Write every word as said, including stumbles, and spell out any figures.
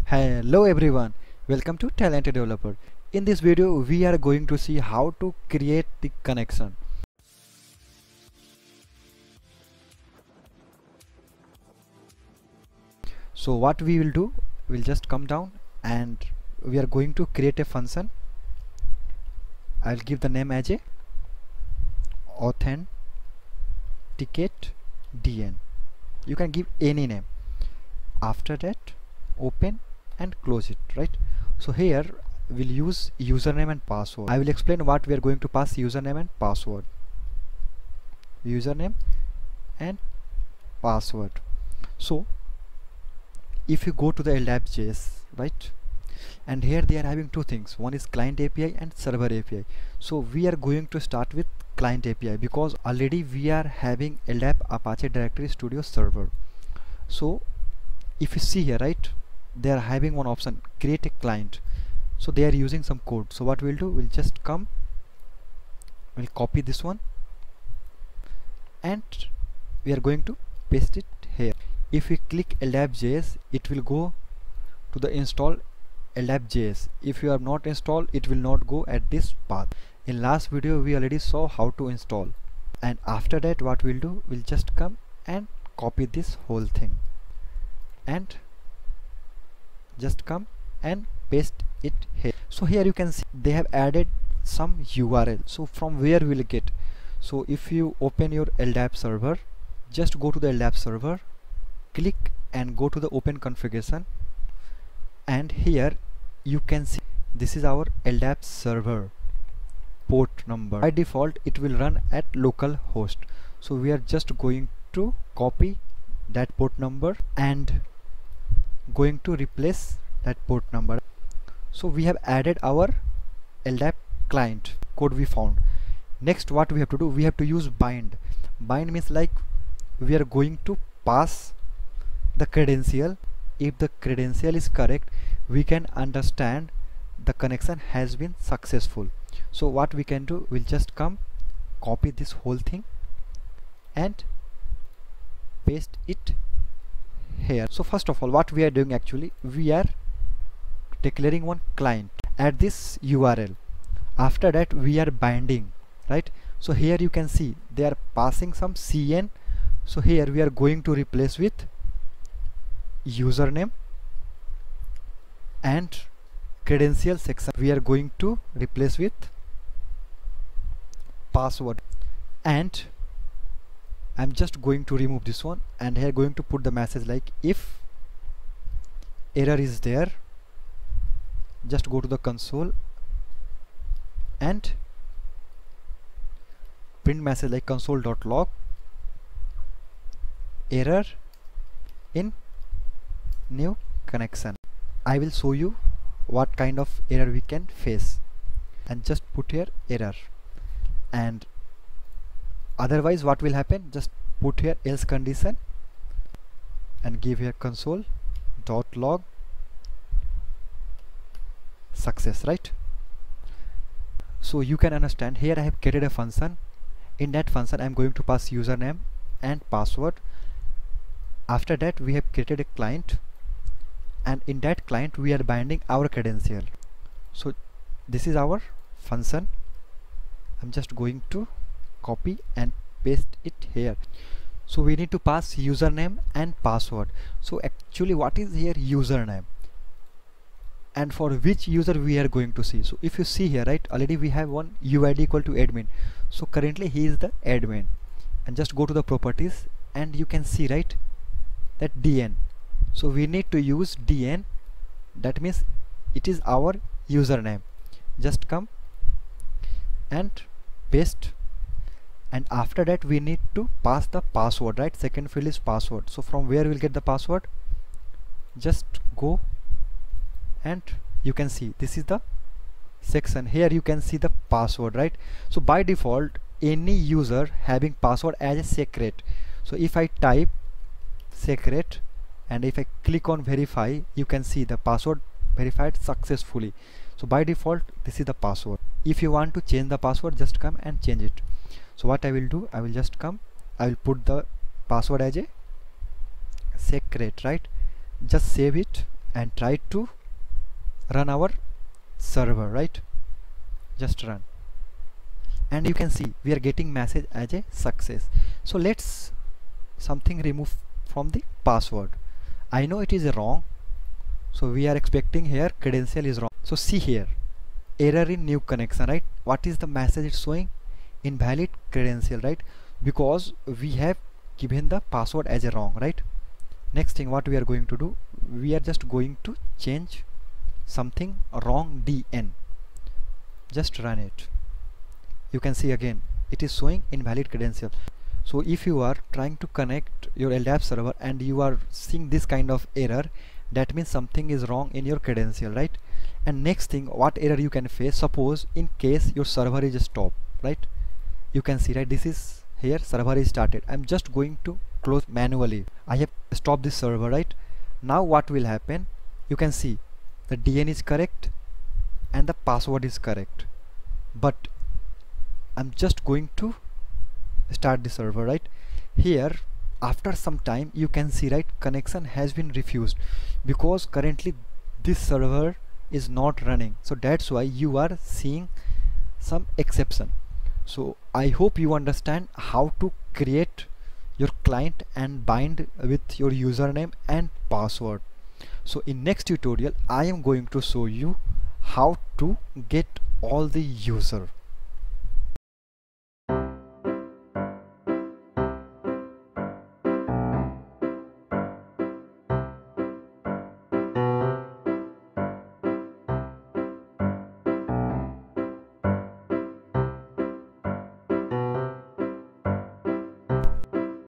Hello everyone, welcome to Talented Developer. In this video we are going to see how to create the connection. So what we will do, we'll just come down and we are going to create a function. I'll give the name as a authenticate dn. You can give any name. After that, open and close it, right? So here we'll use username and password. I will explain what we are going to pass username and password. Username and password. So if you go to the L D A P J S, right, and here they are having two things. One is client A P I and server A P I. So we are going to start with client A P I because already we are having L D A P Apache Directory Studio server. So if you see here, right, they are having one option, create a client. So they are using some code. So what we'll do, we'll just come, we'll copy this one and we are going to paste it here. If we click L D A P J S, it will go to the install L D A P J S. If you have not installed, it will not go at this path. In last video we already saw how to install, and after that what we'll do, we'll just come and copy this whole thing and just come and paste it here. So here you can see they have added some U R L. So from where we'll get, so if you open your L D A P server, just go to the L D A P server, click and go to the open configuration, and here you can see this is our L D A P server port number. By default it will run at local host. So we are just going to copy that port number and going to replace that port number. So we have added our L D A P client code we found. Next what we have to do, we have to use bind. Bind means like we are going to pass the credential. If the credential is correct, we can understand the connection has been successful. So what we can do, we'll just come copy this whole thing and paste it here. So first of all, what we are doing, actually we are declaring one client at this U R L. After that we are binding, right? So here you can see they are passing some C N. So here we are going to replace with username, and credential section we are going to replace with password, and I'm just going to remove this one, and here going to put the message like if error is there, just go to the console and print message like console.log error in new connection. I will show you what kind of error we can face, and just put here error, and otherwise what will happen, just put here else condition and give here console dot log success, right? So you can understand here I have created a function. In that function I am going to pass username and password. After that we have created a client, and in that client we are binding our credential. So this is our function. I'm just going to copy and paste it here. So we need to pass username and password. So actually what is here username, and for which user we are going to see. So if you see here, right, already we have one U I D equal to admin. So currently he is the admin, and just go to the properties and you can see, right, that D N. So we need to use D N, that means it is our username. Just come and paste, and after that we need to pass the password, right? Second field is password. So from where we'll get the password, just go and you can see this is the section. Here you can see the password, right? So by default any user having password as a secret. So if I type secret and if I click on verify, you can see the password verified successfully. So by default this is the password. If you want to change the password, just come and change it. So what I will do, I will just come, I will put the password as a secret, right? Just save it and try to run our server, right? Just run, and you can see we are getting message as a success. So let's something remove from the password. I know it is wrong, so we are expecting here credential is wrong. So see here, error in new connection, right? What is the message it's showing? Invalid credential, right? Because we have given the password as a wrong, right? Next thing what we are going to do, we are just going to change something wrong D N. Just run it. You can see again it is showing invalid credential. So if you are trying to connect your L D A P server and you are seeing this kind of error, that means something is wrong in your credential, right? And next thing, what error you can face, suppose in case your server is stopped, right? You can see, right, this is here server is started. I'm just going to close manually. I have stopped this server, right? Now what will happen, you can see the D N is correct and the password is correct, but I'm just going to start the server, right? Here after some time you can see, right, connection has been refused because currently this server is not running. So that's why you are seeing some exception. So I hope you understand how to create your client and bind with your username and password. So in next tutorial I am going to show you how to get all the user.